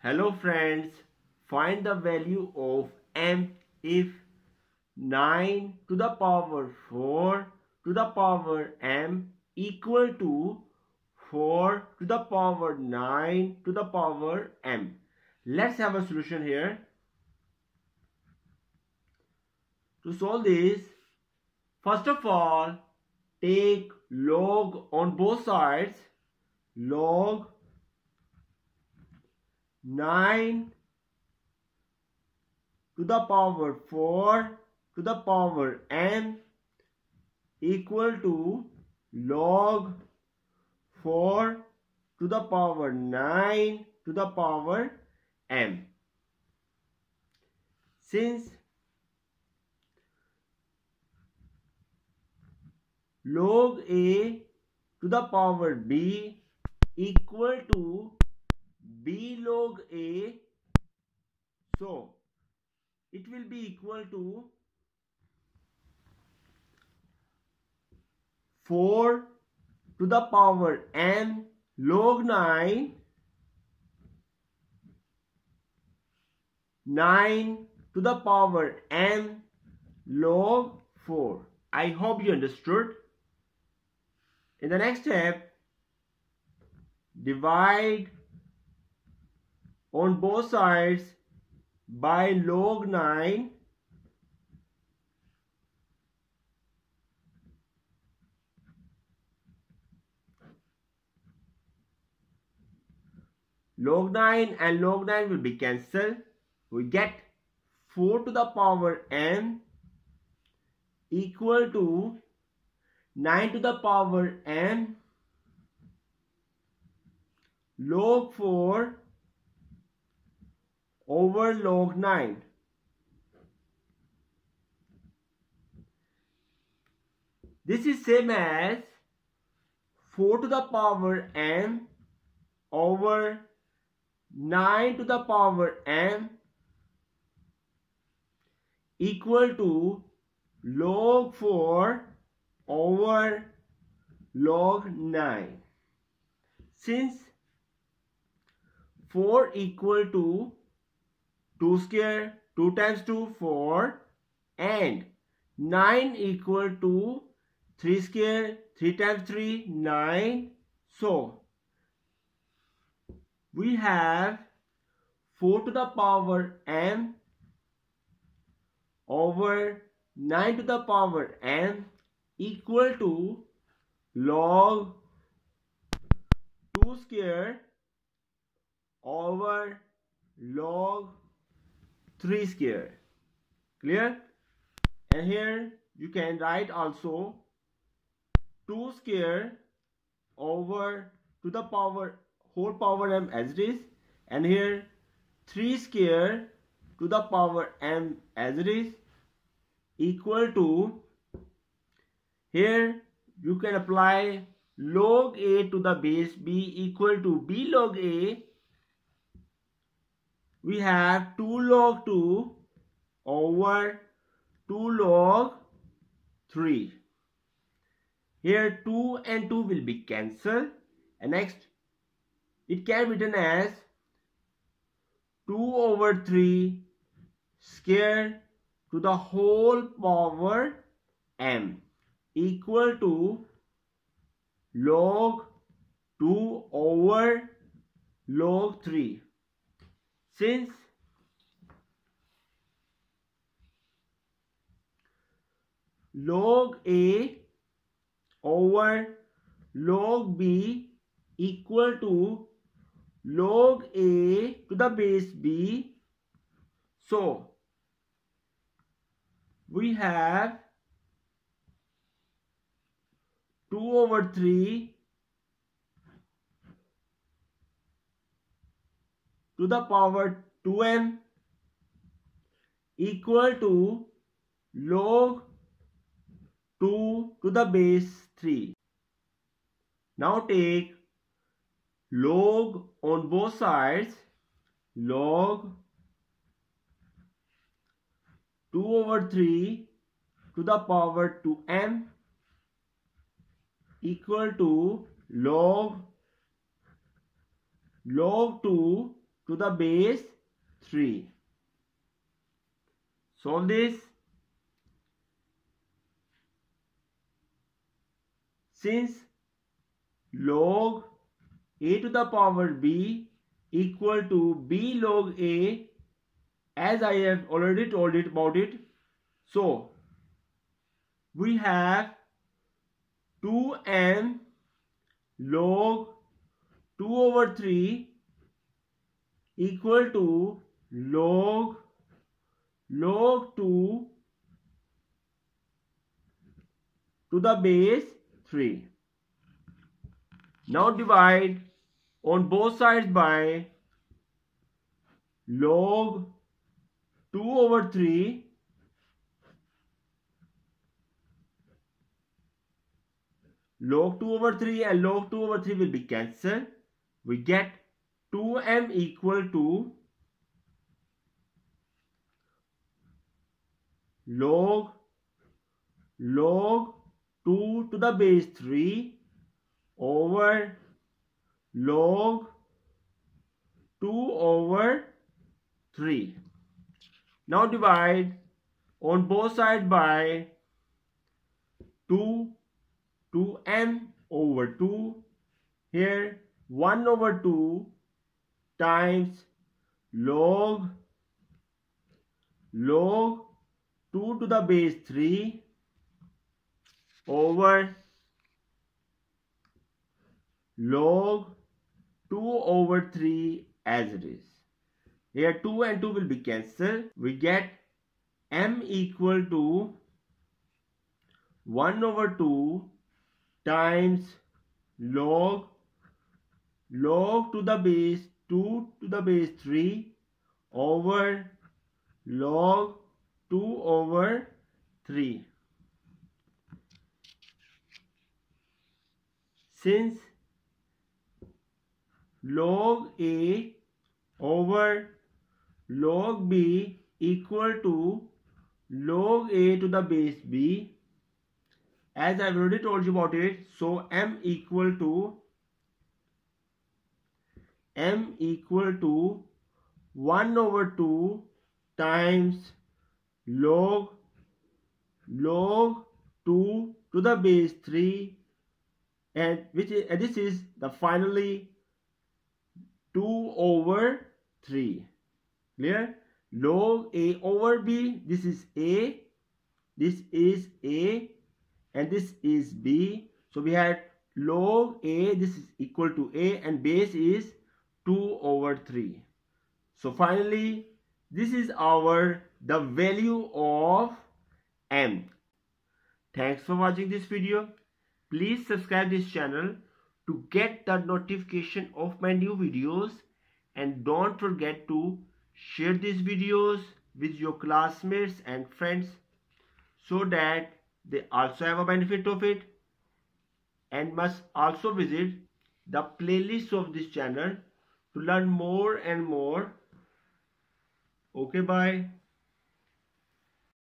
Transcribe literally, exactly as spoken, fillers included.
Hello friends, find the value of m if nine to the power four to the power m equal to four to the power nine to the power m. Let's have a solution here. To solve this, first of all, take log on both sides. Log nine to the power four to the power n equal to log four to the power nine to the power m. Since log a to the power b equal to b log a, so it will be equal to four to the power n log nine, nine to the power n log four. I hope you understood. In the next step, divide on both sides by log nine. Log nine and log nine will be cancelled. We get four to the power n equal to nine to the power n log four over log nine. This is same as four to the power n over nine to the power n equal to log four over log nine. Since four equal to two square, two times two, four, and nine equal to three square, three times three, nine. So we have four to the power n over nine to the power n equal to log two square over log three square. Clear? And here you can write also two square over to the power whole power m as it is, and here three square to the power m as it is equal to, here you can apply log a to the base b equal to b log a. We have two log two over two log three. Here two and two will be cancelled, and next it can be written as two over three square to the whole power m equal to log two over log three. Since log a over log b equal to log a to the base b, so we have two over three to the power two n equal to log two to the base three. Now take log on both sides. Log two over three to the power two n equal to log log two to the base three. Solve this. Since log a to the power b equal to b log a, as I have already told it about it, so we have two m log two over three equal to log log two to the base three. Now divide on both sides by log two over three log two over three and log two over three will be cancelled. We get two m equal to log log two to the base three over log two over three. Now divide on both sides by two, two m over two. Here one over two times log log two to the base three over log two over three as it is. Here two and two will be cancelled. We get m equal to one over two times log log to the base two to the base three over log two over three. Since log a over log b equal to log a to the base b, as I've already told you about it, so m equal to m equal to one over two times log log two to the base three, and which is and this is the finally two over three. Clear? Log a over b, this is a, this is a, and this is b. So we had log a, this is equal to a, and base is two over three. So finally this is our the value of m. Thanks for watching this video. Please subscribe this channel to get the notification of my new videos, and don't forget to share these videos with your classmates and friends so that they also have a benefit of it, and must also visit the playlist of this channel to learn more and more. Okay, bye.